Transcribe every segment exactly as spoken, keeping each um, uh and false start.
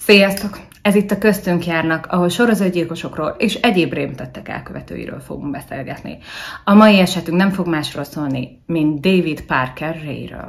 Sziasztok! Ez itt a Köztünk járnak, ahol sorozatgyilkosokról és egyéb rémtettek elkövetőiről fogunk beszélgetni. A mai esetünk nem fog másról szólni, mint David Parker Rayről.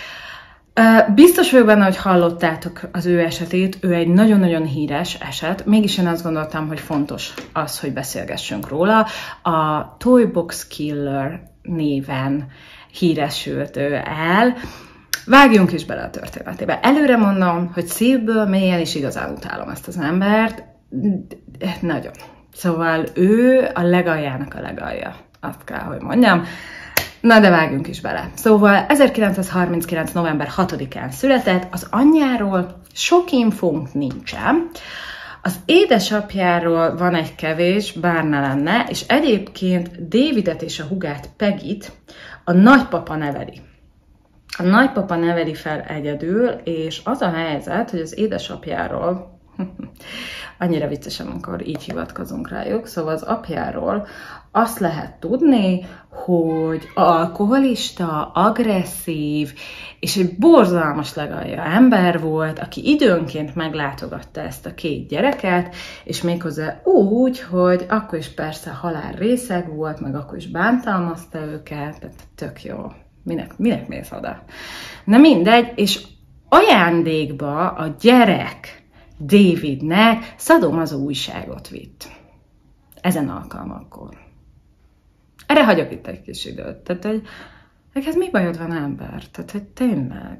Biztos vagyok benne, hogy hallottátok az ő esetét, ő egy nagyon-nagyon híres eset, mégis én azt gondoltam, hogy fontos az, hogy beszélgessünk róla. A Toy Box Killer néven híresült ő el. Vágjunk is bele a történetébe. Előre mondom, hogy szívből mélyen is igazán utálom ezt az embert. Nagyon. Szóval ő a legaljának a legalja. Azt kell, hogy mondjam. Na de vágjunk is bele. Szóval ezerkilencszázharminckilenc. november hatodikán született, az anyjáról sok infónk nincsen. Az édesapjáról van egy kevés, bár ne lenne, és egyébként Davidet és a hugát Peggyt a nagypapa neveli. A nagypapa neveli fel egyedül, és az a helyzet, hogy az édesapjáról, annyira vicces, amikor így hivatkozunk rájuk, szóval az apjáról azt lehet tudni, hogy alkoholista, agresszív, és egy borzalmas legalja ember volt, aki időnként meglátogatta ezt a két gyereket, és méghozzá úgy, hogy akkor is persze halál részeg volt, meg akkor is bántalmazta őket, tehát tök jó. Minek, minek mész oda? Na mindegy, és ajándékba a gyerek Davidnek szadomazó újságot vitt. Ezen alkalmakkor. Erre hagyok itt egy kis időt. Tehát, hogy neked mi bajod van, ember? Tehát, hogy tényleg.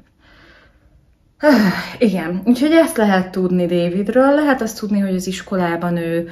Ah, igen, úgyhogy ezt lehet tudni Davidről. Lehet azt tudni, hogy az iskolában ő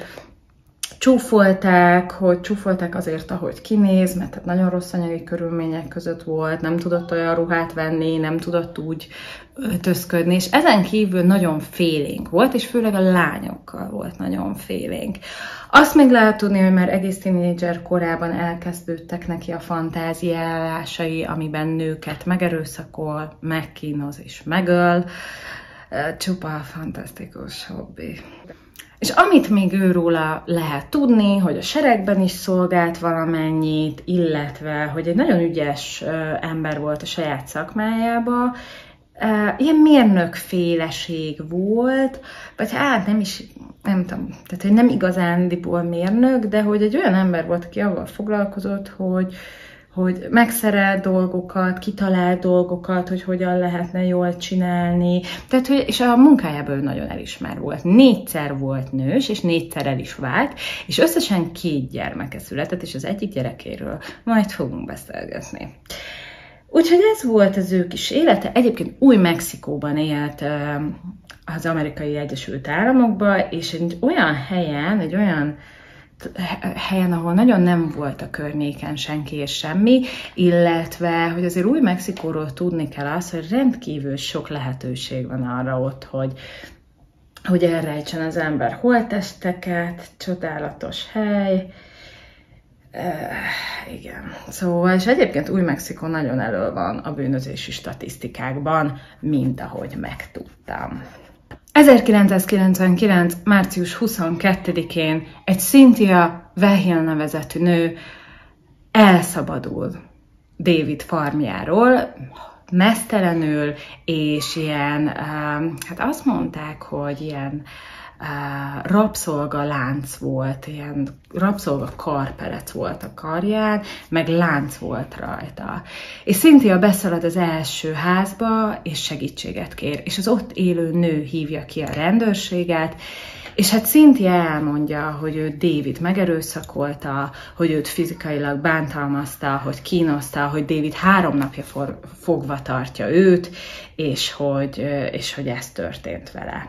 csúfolták, hogy csúfolták azért, ahogy kinéz, mert hát nagyon rossz anyagi körülmények között volt, nem tudott olyan ruhát venni, nem tudott úgy öltözködni, és ezen kívül nagyon félénk volt, és főleg a lányokkal volt nagyon félénk. Azt még lehet tudni, hogy már egész tínédzser korában elkezdődtek neki a fantáziálásai, amiben nőket megerőszakol, megkínoz és megöl. Csupa fantasztikus hobbi. És amit még őróla lehet tudni, hogy a seregben is szolgált valamennyit, illetve, hogy egy nagyon ügyes ember volt a saját szakmájában, ilyen mérnökféleség volt, vagy hát nem is, nem tudom, tehát hogy nem igazándiból mérnök, de hogy egy olyan ember volt, aki avval foglalkozott, hogy hogy megszerel dolgokat, kitalál dolgokat, hogy hogyan lehetne jól csinálni. Tehát, hogy, és a munkájából nagyon elismer volt. Négyszer volt nős, és négyszer el is vált, és összesen két gyermeke született, és az egyik gyerekéről majd fogunk beszélgetni. Úgyhogy ez volt az ő kis élete. Egyébként Új-Mexikóban élt az Amerikai Egyesült Államokban, és egy olyan helyen, egy olyan helyen, ahol nagyon nem volt a környéken senki és semmi, illetve, hogy azért Új-Mexikóról tudni kell azt, hogy rendkívül sok lehetőség van arra ott, hogy, hogy elrejtsen az ember holttesteket, csodálatos hely. Uh, igen. Szóval, és egyébként Új-Mexikó nagyon elő van a bűnözési statisztikákban, mint ahogy megtudtam. ezerkilencszázkilencvenkilenc. március huszonkettedikén egy Cynthia Wehill nevezetű nő elszabadul David farmjáról, meztelenül, és ilyen, hát azt mondták, hogy ilyen rabszolga lánc volt, ilyen rabszolga karperec volt a karján, meg lánc volt rajta. És Cynthia beszalad az első házba, és segítséget kér, és az ott élő nő hívja ki a rendőrséget, és hát Cynthia elmondja, hogy ő David megerőszakolta, hogy őt fizikailag bántalmazta, hogy kínoszta, hogy David három napja for, fogva tartja őt, és hogy, és hogy ez történt vele.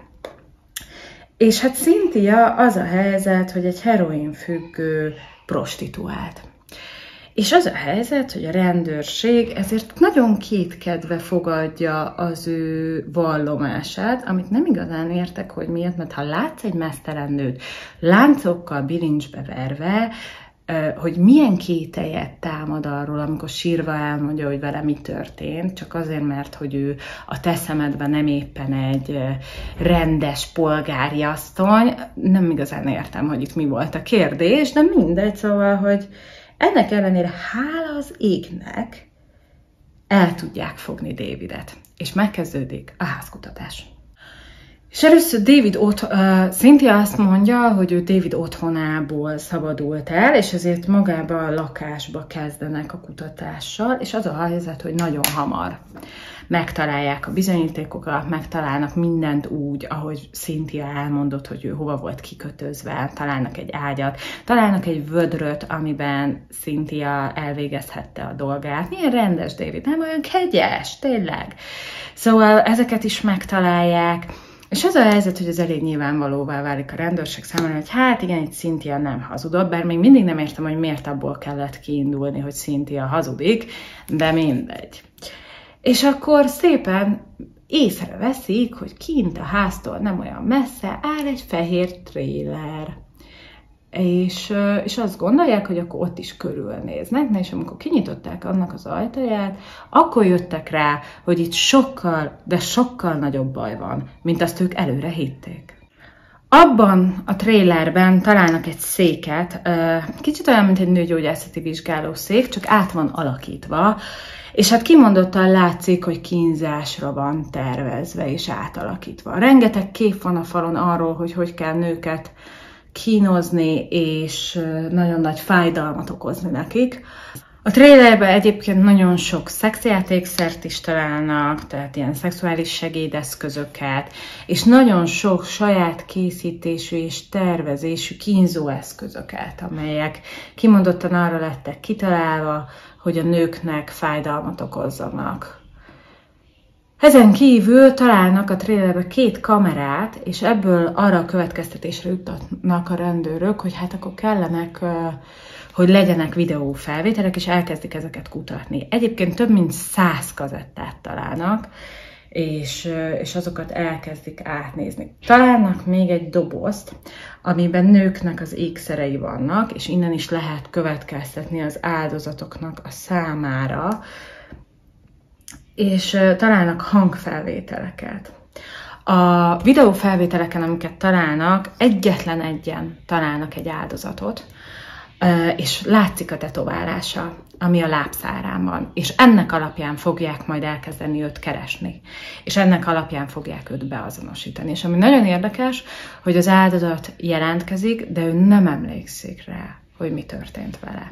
És hát Cynthia az a helyzet, hogy egy heroinfüggő prostituált. És az a helyzet, hogy a rendőrség ezért nagyon kétkedve fogadja az ő vallomását, amit nem igazán értek, hogy miért, mert ha látsz egy meztelen nőt láncokkal bilincsbe verve, hogy milyen kételjet támad arról, amikor sírva elmondja, hogy vele mi történt, csak azért, mert hogy ő a te szemedben nem éppen egy rendes polgári asszony. Nem igazán értem, hogy itt mi volt a kérdés, de mindegy, szóval, hogy ennek ellenére hála az égnek el tudják fogni Davidet, és megkezdődik a házkutatás. És először David ott, uh, Cynthia azt mondja, hogy ő David otthonából szabadult el, és ezért magába a lakásba kezdenek a kutatással, és az a helyzet, hogy nagyon hamar megtalálják a bizonyítékokat, megtalálnak mindent úgy, ahogy Cynthia elmondott, hogy ő hova volt kikötözve, találnak egy ágyat, találnak egy vödröt, amiben Cynthia elvégezhette a dolgát. Milyen rendes David, nem olyan kegyes, tényleg. Szóval ezeket is megtalálják, és az a helyzet, hogy ez elég nyilvánvalóvá válik a rendőrség számára, hogy hát igen, itt Cynthia nem hazudott, bár még mindig nem értem, hogy miért abból kellett kiindulni, hogy Cynthia hazudik, de mindegy. És akkor szépen észreveszik, hogy kint a háztól nem olyan messze áll egy fehér tréler. És, és azt gondolják, hogy akkor ott is körülnéznek, na és amikor kinyitották annak az ajtaját, akkor jöttek rá, hogy itt sokkal, de sokkal nagyobb baj van, mint azt ők előre hitték. Abban a trélerben találnak egy széket, kicsit olyan, mint egy nőgyógyászati vizsgálószék, csak át van alakítva, és hát kimondottan látszik, hogy kínzásra van tervezve és átalakítva. Rengeteg kép van a falon arról, hogy hogy kell nőket kínozni, és nagyon nagy fájdalmat okozni nekik. A trailerben egyébként nagyon sok szexjátékszert is találnak, tehát ilyen szexuális segédeszközöket, és nagyon sok saját készítésű és tervezésű kínzóeszközöket, amelyek kimondottan arra lettek kitalálva, hogy a nőknek fájdalmat okozzanak. Ezen kívül találnak a trailerbe két kamerát, és ebből arra a következtetésre jutnak a rendőrök, hogy hát akkor kellenek, hogy legyenek videófelvételek, és elkezdik ezeket kutatni. Egyébként több mint száz kazettát találnak, és, és azokat elkezdik átnézni. Találnak még egy dobozt, amiben nőknek az ékszerei vannak, és innen is lehet következtetni az áldozatoknak a számára, és találnak hangfelvételeket. A videófelvételeken, amiket találnak, egyetlen egyen találnak egy áldozatot, és látszik a tetoválása, ami a lábszárán van, és ennek alapján fogják majd elkezdeni őt keresni, és ennek alapján fogják őt beazonosítani. És ami nagyon érdekes, hogy az áldozat jelentkezik, de ő nem emlékszik rá, hogy mi történt vele.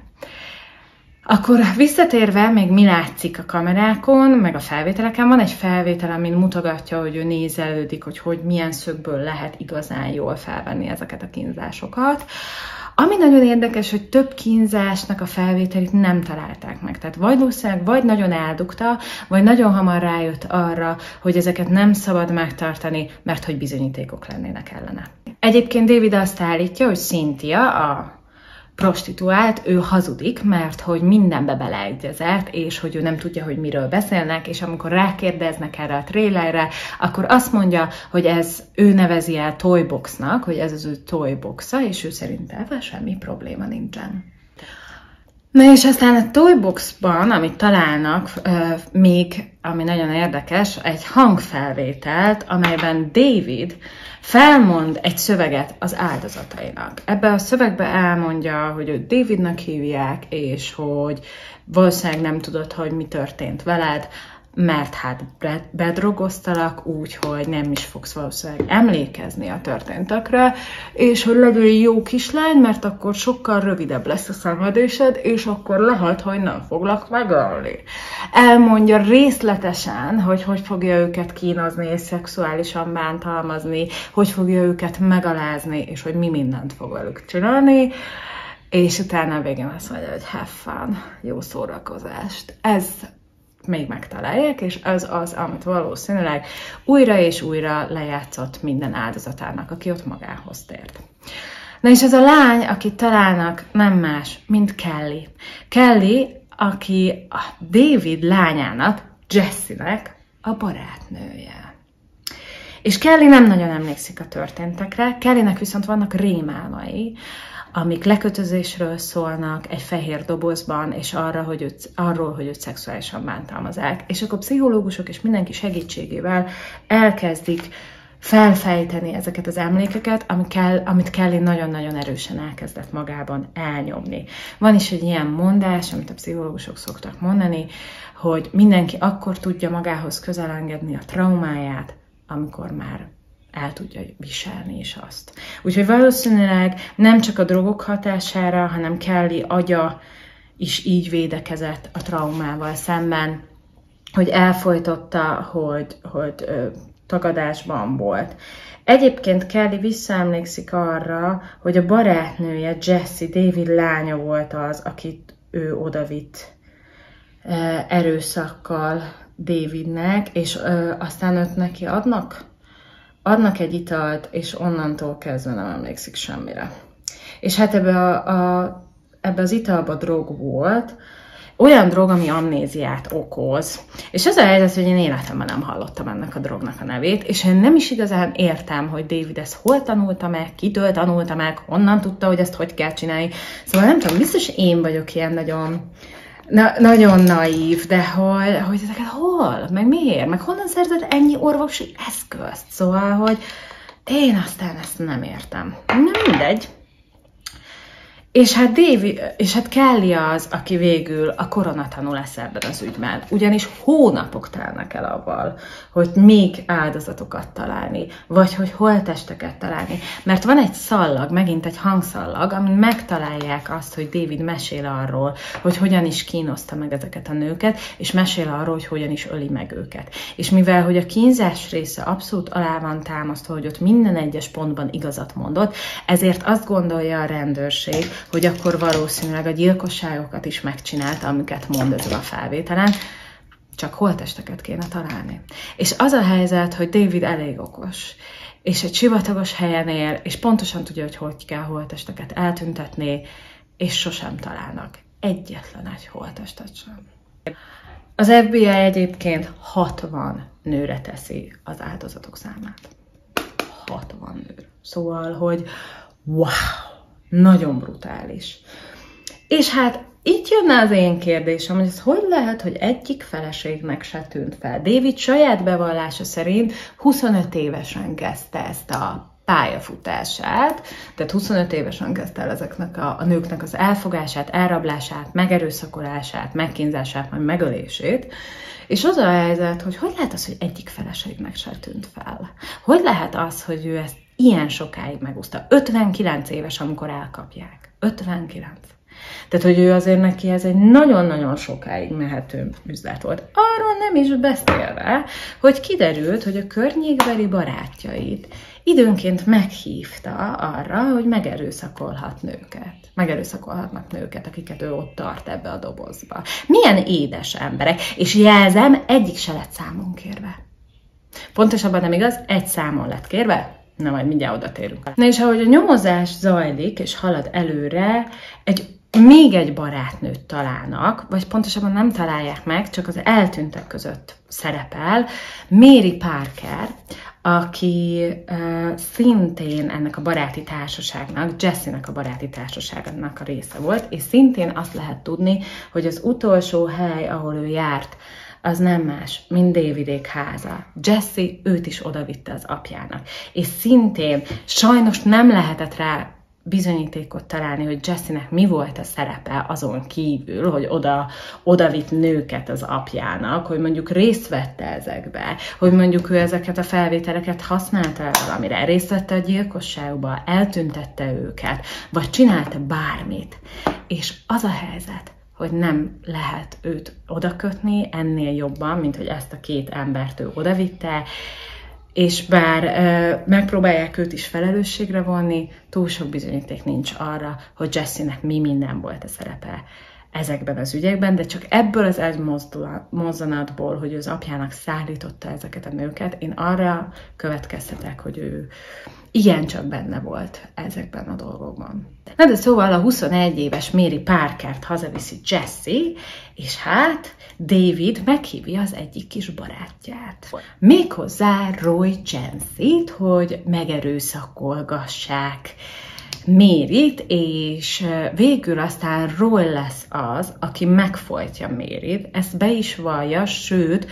Akkor visszatérve, még mi látszik a kamerákon, meg a felvételeken, van egy felvétel, amin mutogatja, hogy ő nézelődik, hogy, hogy milyen szögből lehet igazán jól felvenni ezeket a kínzásokat. Ami nagyon érdekes, hogy több kínzásnak a felvételét nem találták meg. Tehát valószínűleg vagy nagyon eldugta, vagy nagyon hamar rájött arra, hogy ezeket nem szabad megtartani, mert hogy bizonyítékok lennének ellene. Egyébként David azt állítja, hogy Cynthia, a prostituált, ő hazudik, mert hogy mindenbe beleegyezett, és hogy ő nem tudja, hogy miről beszélnek, és amikor rákérdeznek erre a trailerre, akkor azt mondja, hogy ez ő nevezi el toyboxnak, hogy ez az ő toyboxa, és ő szerint ebben semmi probléma nincsen. Na és aztán a toyboxban, amit találnak, euh, még, ami nagyon érdekes, egy hangfelvételt, amelyben David felmond egy szöveget az áldozatainak. Ebben a szövegben elmondja, hogy őt Davidnak hívják, és hogy valószínűleg nem tudod, hogy mi történt veled, mert hát bedrogoztalak úgy, hogy nem is fogsz valószínűleg emlékezni a történtekre, és hogy legyél jó kislány, mert akkor sokkal rövidebb lesz a szenvedésed, és akkor lehet, hogy nem foglak megölni. Elmondja részletesen, hogy hogy fogja őket kínozni és szexuálisan bántalmazni, hogy fogja őket megalázni, és hogy mi mindent fog velük csinálni, és utána a végén azt mondja, hogy have fun, jó szórakozást. Ez még megtalálják, és az az, amit valószínűleg újra és újra lejátszott minden áldozatának, aki ott magához tért. Na és ez a lány, akit találnak, nem más, mint Kelly. Kelly, aki a David lányának, Jessie-nek a barátnője. És Kelly nem nagyon emlékszik a történtekre, Kellynek viszont vannak rémálmai, amik lekötözésről szólnak egy fehér dobozban, és arra, hogy őt, arról, hogy őt szexuálisan bántalmazzák. És akkor pszichológusok és mindenki segítségével elkezdik felfejteni ezeket az emlékeket, amit Kelly nagyon-nagyon erősen elkezdett magában elnyomni. Van is egy ilyen mondás, amit a pszichológusok szoktak mondani, hogy mindenki akkor tudja magához közel engedni a traumáját, amikor már el tudja viselni is azt. Úgyhogy valószínűleg nem csak a drogok hatására, hanem Kelly agya is így védekezett a traumával szemben, hogy elfojtotta, hogy, hogy ö, tagadásban volt. Egyébként Kelly visszaemlékszik arra, hogy a barátnője, Jessie, David lánya volt az, akit ő odavitt ö, erőszakkal Davidnek, és ö, aztán őt neki adnak, adnak egy italt, és onnantól kezdve nem emlékszik semmire. És hát ebbe, a, a, ebbe az italba drog volt, olyan drog, ami amnéziát okoz. És az a helyzet, hogy én életemben nem hallottam ennek a drognak a nevét, és én nem is igazán értem, hogy David ezt hol tanulta meg, kitől tanulta meg, honnan tudta, hogy ezt hogy kell csinálni. Szóval nem tudom, biztos én vagyok ilyen nagyon, na, nagyon naív, de hogy, hogy ezeket hol, meg miért, meg honnan szerzett ennyi orvosi eszközt. Szóval, hogy én aztán ezt nem értem. Nem mindegy. És hát, David, és hát Kelly az, aki végül a koronatanú lesz ebben az ügyben. Ugyanis hónapok telnek el avval, hogy még áldozatokat találni, vagy hogy holttesteket találni. Mert van egy szallag, megint egy hangszallag, amin megtalálják azt, hogy David mesél arról, hogy hogyan is kínozta meg ezeket a nőket, és mesél arról, hogy hogyan is öli meg őket. És mivel, hogy a kínzás része abszolút alá van támasztva, hogy ott minden egyes pontban igazat mondott, ezért azt gondolja a rendőrség, hogy akkor valószínűleg a gyilkosságokat is megcsinálta, amiket mond ezen a felvételen, csak holttesteket kéne találni. És az a helyzet, hogy David elég okos, és egy sivatagos helyen él, és pontosan tudja, hogy hogy kell holttesteket eltüntetni, és sosem találnak egyetlen egy holttestet sem. Az ef bé i egyébként hatvan nőre teszi az áldozatok számát. hatvan nőre. Szóval, hogy wow! Nagyon brutális. És hát itt jönne az én kérdésem, hogy ez hogy lehet, hogy egyik feleségnek se tűnt fel. David saját bevallása szerint huszonöt évesen kezdte ezt a pályafutását, tehát huszonöt évesen kezdte el ezeknek a, a nőknek az elfogását, elrablását, megerőszakolását, megkínzását, majd megölését. És az a helyzet, hogy hogy lehet az, hogy egyik feleségnek se tűnt fel? Hogy lehet az, hogy ő ezt ilyen sokáig megúszta? ötvenkilenc éves, amikor elkapják. ötvenkilenc. Tehát, hogy ő azért neki ez egy nagyon-nagyon sokáig mehető üzlet volt. Arról nem is beszélve, hogy kiderült, hogy a környékbeli barátjait időnként meghívta arra, hogy megerőszakolhat nőket. Megerőszakolhatnak nőket, akiket ő ott tart ebbe a dobozba. Milyen édes emberek, és jelzem, egyik se lett számon kérve. Pontosabban nem igaz, egy számon lett kérve, na majd mindjárt oda térünk. Na és ahogy a nyomozás zajlik és halad előre, egy még egy barátnőt találnak, vagy pontosabban nem találják meg, csak az eltűntek között szerepel, Mary Parker, aki uh, szintén ennek a baráti társaságnak, Jessie-nek a baráti társaságnak a része volt, és szintén azt lehet tudni, hogy az utolsó hely, ahol ő járt, az nem más, mint Davidék háza. Jessie őt is odavitte az apjának. És szintén sajnos nem lehetett rá bizonyítékot találni, hogy Jessie-nek mi volt a szerepe azon kívül, hogy oda, oda vitt nőket az apjának, hogy mondjuk részt vette ezekbe, hogy mondjuk ő ezeket a felvételeket használta valamire, részt vette a gyilkosságba, eltüntette őket, vagy csinálta bármit. És az a helyzet, hogy nem lehet őt odakötni ennél jobban, mint hogy ezt a két embert ő odavitte, és bár ö, megpróbálják őt is felelősségre vonni, túl sok bizonyíték nincs arra, hogy Jessie-nek mi minden volt a szerepe ezekben az ügyekben, de csak ebből az egy mozzanatból, hogy az apjának szállította ezeket a nőket, én arra következtetek, hogy ő igencsak benne volt ezekben a dolgokban. Na de szóval a huszonegy éves Mary Parkert hazaviszi Jessie, és hát David meghívja az egyik kis barátját. Méghozzá Roy Jensit, hogy megerőszakolgassák Maryt, és végül aztán Roy lesz az, aki megfojtja Maryt, ezt be is vallja, sőt,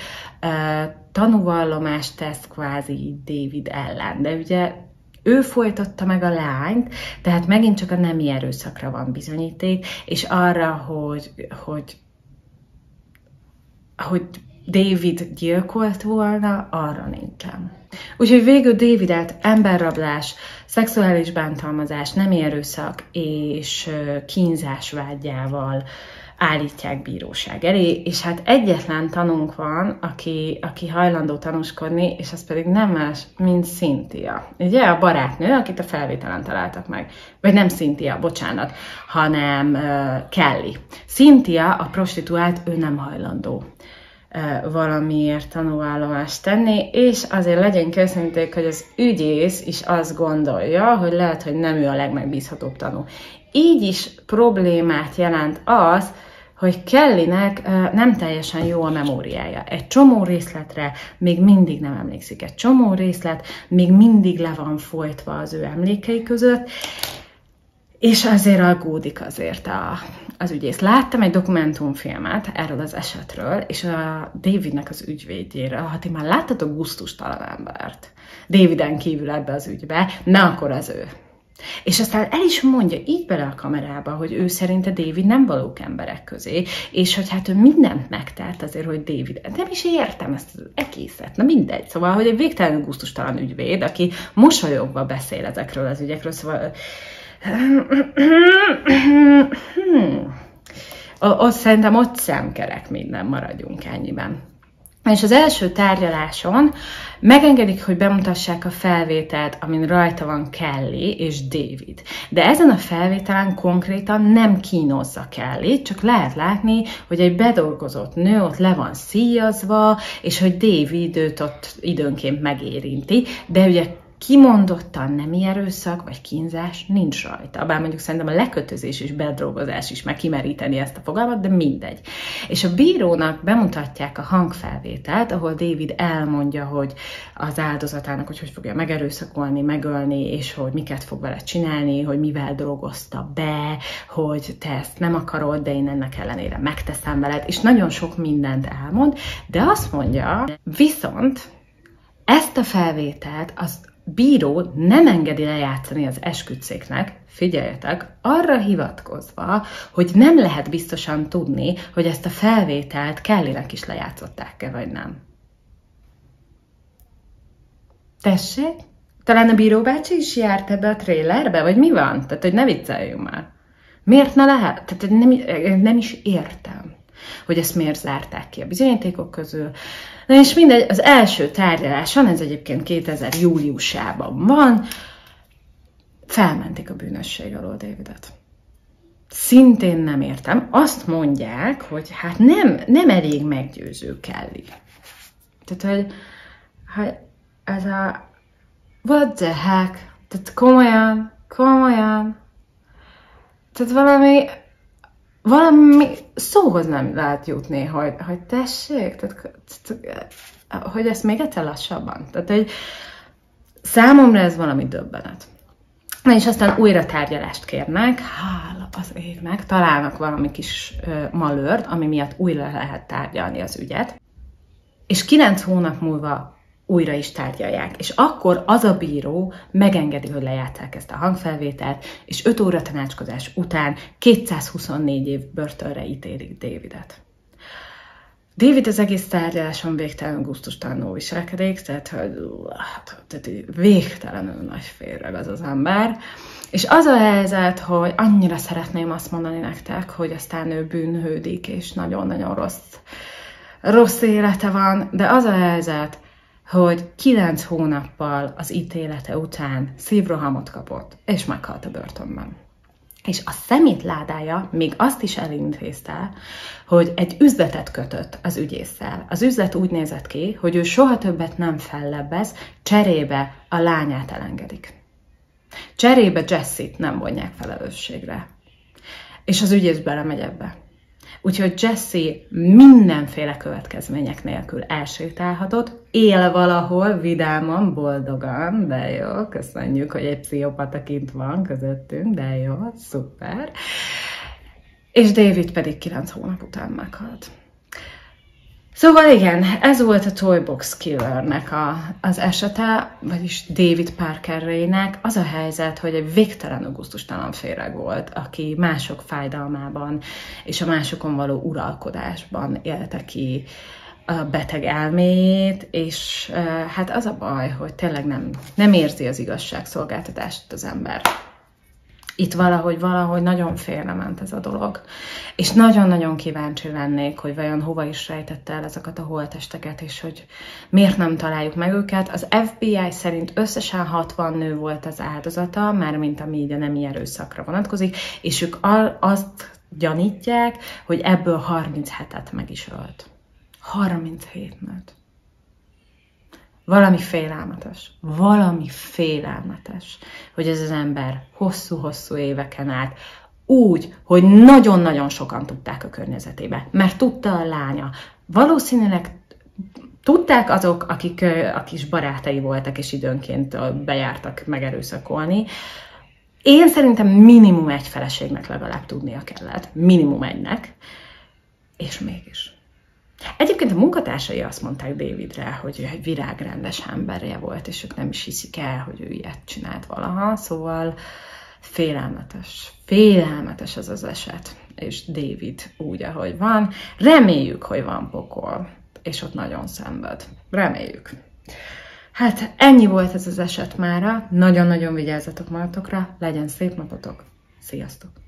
tanúvallomást tesz kvázi David ellen, de ugye ő folytatta meg a lányt, tehát megint csak a nemi erőszakra van bizonyíték, és arra, hogy, hogy, hogy David gyilkolt volna, arra nincsen. Úgyhogy végül Davidet emberrablás, szexuális bántalmazás, nemi erőszak és kínzás vádjával állítják bíróság elé, és hát egyetlen tanúnk van, aki, aki hajlandó tanúskodni, és az pedig nem más, mint Cynthia. Ugye a barátnő, akit a felvételen találtak meg. Vagy nem Cynthia, bocsánat, hanem uh, Kelly. Cynthia, a prostituált, ő nem hajlandó uh, valamiért tanúvallomást tenni, és azért legyen köszönték, hogy az ügyész is azt gondolja, hogy lehet, hogy nem ő a legmegbízhatóbb tanú. Így is problémát jelent az, hogy Kellynek nem teljesen jó a memóriája. Egy csomó részletre még mindig nem emlékszik. Egy csomó részlet még mindig le van folytva az ő emlékei között, és azért aggódik azért a, az ügyész. Láttam egy dokumentumfilmet erről az esetről, és a Davidnek az ügyvédjéről. Ha ti már láttatok gusztustalan embert Daviden kívül ebbe az ügybe, ne akkor az ő. És aztán el is mondja így bele a kamerába, hogy ő szerinte David nem valók emberek közé, és hogy hát ő mindent megtett azért, hogy David... Nem is értem ezt az egészet, na mindegy. Szóval, hogy egy végtelenül gusztustalan ügyvéd, aki mosolyogva beszél ezekről az ügyekről, szóval... Ott szerintem ott szemkerek minden, maradjunk ennyiben. És az első tárgyaláson megengedik, hogy bemutassák a felvételt, amin rajta van Kelly és David. De ezen a felvételen konkrétan nem kínozza Kelly, csak lehet látni, hogy egy bedolgozott nő ott le van szíjazva, és hogy David őt ott időnként megérinti, de ugye kimondottan nemi erőszak vagy kínzás nincs rajta. Bár mondjuk szerintem a lekötözés és bedolgozás is meg kimeríteni ezt a fogalmat, de mindegy. És a bírónak bemutatják a hangfelvételt, ahol David elmondja, hogy az áldozatának, hogy hogy fogja megerőszakolni, megölni, és hogy miket fog vele csinálni, hogy mivel dolgozta be, hogy te ezt nem akarod, de én ennek ellenére megteszem veled, és nagyon sok mindent elmond, de azt mondja, viszont ezt a felvételt azt bíró nem engedi lejátszani az esküdtszéknek, figyeljetek, arra hivatkozva, hogy nem lehet biztosan tudni, hogy ezt a felvételt Kellynek is lejátszották-e, vagy nem. Tessék? Talán a bíró bácsi is járt ebbe a trélerbe, vagy mi van? Tehát, hogy ne vicceljünk már. Miért ne lehet? Tehát nem, nem is értem, hogy ezt miért zárták ki a bizonyítékok közül. Na és mindegy, az első tárgyaláson, ez egyébként kétezer júliusában van, felmentik a bűnösség alól Davidet. Szintén nem értem. Azt mondják, hogy hát nem, nem elég meggyőző Kelly. Tehát, hogy, hogy ez a what the heck? Tehát komolyan, komolyan. Tehát valami valami szóhoz nem lehet jutni, hogy, hogy tessék, tehát, hogy ezt még egyszer lassabban. Tehát, hogy számomra ez valami döbbenet. Na és aztán újra tárgyalást kérnek, hála az égnek, találnak valami kis uh, malőrt, ami miatt újra lehet tárgyalni az ügyet, és kilenc hónap múlva újra is tárgyalják. És akkor az a bíró megengedi, hogy lejátsszák ezt a hangfelvételt, és öt óra tanácskozás után kétszázhuszonnégy év börtönre ítélik Davidet. David az egész tárgyaláson végtelenül gusztustalanul viselkedik, tehát, hogy tehát végtelenül nagy féreg az az ember. És az a helyzet, hogy annyira szeretném azt mondani nektek, hogy aztán ő bűnhődik, és nagyon-nagyon rossz, rossz élete van, de az a helyzet, hogy kilenc hónappal az ítélete után szívrohamot kapott, és meghalt a börtönben. És a szemétládája még azt is elintézte, hogy egy üzletet kötött az ügyésszel. Az üzlet úgy nézett ki, hogy ő soha többet nem fellebbez, cserébe a lányát elengedik. Cserébe Jessit nem vonják felelősségre. És az ügyész belemegy ebbe. Úgyhogy Jesse mindenféle következmények nélkül elsétálhatott, él valahol vidáman, boldogan, de jó, köszönjük, hogy egy pszichopata kint van közöttünk, de jó, szuper. És David pedig kilenc hónap után meghalt. Szóval igen, ez volt a Toybox Killernek a, az esete, vagyis David Parker Ray-nek. Az a helyzet, hogy egy végtelenül gusztustalan féreg volt, aki mások fájdalmában és a másokon való uralkodásban élte ki a beteg elméjét, és hát az a baj, hogy tényleg nem, nem érzi az igazságszolgáltatást az ember. Itt valahogy, valahogy nagyon félrement ez a dolog. És nagyon-nagyon kíváncsi lennék, hogy vajon hova is rejtette el ezeket a holttesteket, és hogy miért nem találjuk meg őket. Az ef bé i szerint összesen hatvan nő volt az áldozata, mármint ami így a nemi erőszakra vonatkozik, és ők azt gyanítják, hogy ebből harminchetet meg is ölt. harminchét nőt. Valami félelmetes, valami félelmetes, hogy ez az ember hosszú-hosszú éveken át úgy, hogy nagyon-nagyon sokan tudták a környezetébe, mert tudta a lánya. Valószínűleg tudták azok, akik a kis barátai voltak, és időnként bejártak megerőszakolni. Én szerintem minimum egy feleségnek legalább tudnia kellett. Minimum egynek. És mégis. Egyébként a munkatársai azt mondták Davidre, hogy ő egy virágrendes emberje volt, és ők nem is hiszik el, hogy ő ilyet csinált valaha. Szóval félelmetes, félelmetes ez az eset. És David úgy, ahogy van. Reméljük, hogy van pokol, és ott nagyon szenved. Reméljük. Hát ennyi volt ez az eset mára. Nagyon-nagyon vigyázzatok magatokra. Legyen szép napotok. Sziasztok!